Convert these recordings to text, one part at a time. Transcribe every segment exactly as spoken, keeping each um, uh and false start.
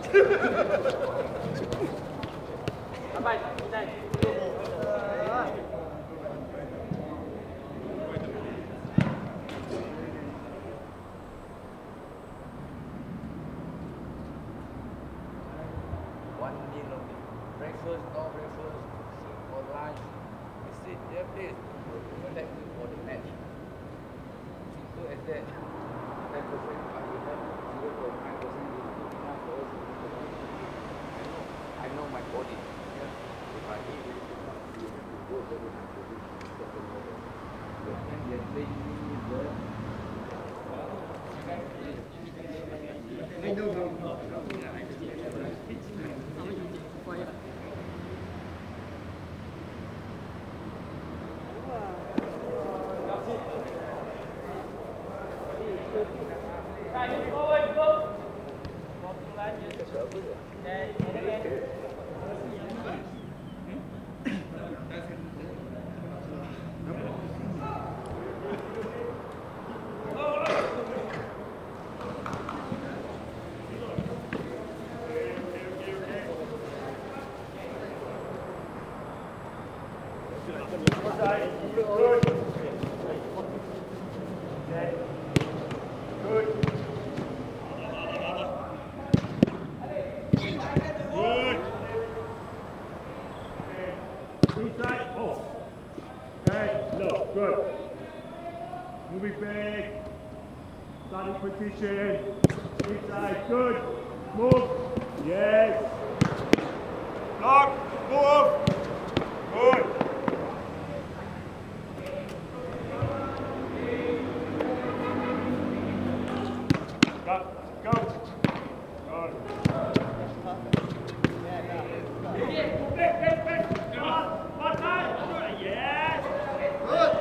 One meal only. Breakfast, no breakfast, or lunch. We sit there, please. Protect you for the match. Simple as that. ten percent, but we have zero point five percent is good enough for us. I know, I know my body. Yeah. If I eat really too much, you have to go very hard to reach certain level. But when they say you need the I know how. Moving back, starting position, inside, good, move, yes, block, move, good. Go, go, good. Back, back, back, come on, one time, yes, good.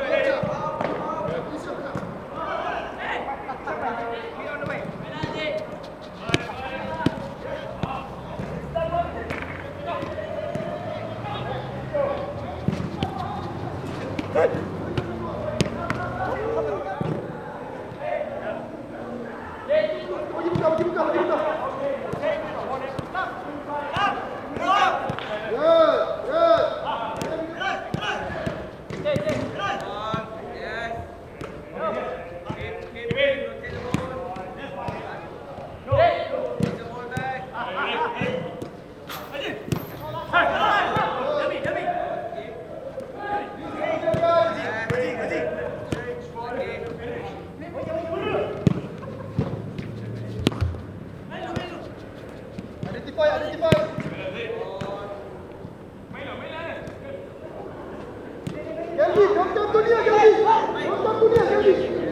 Identify, identify. Kelvin, don't jump to dia, Kelvin. Don't jump to dia, Kelvin.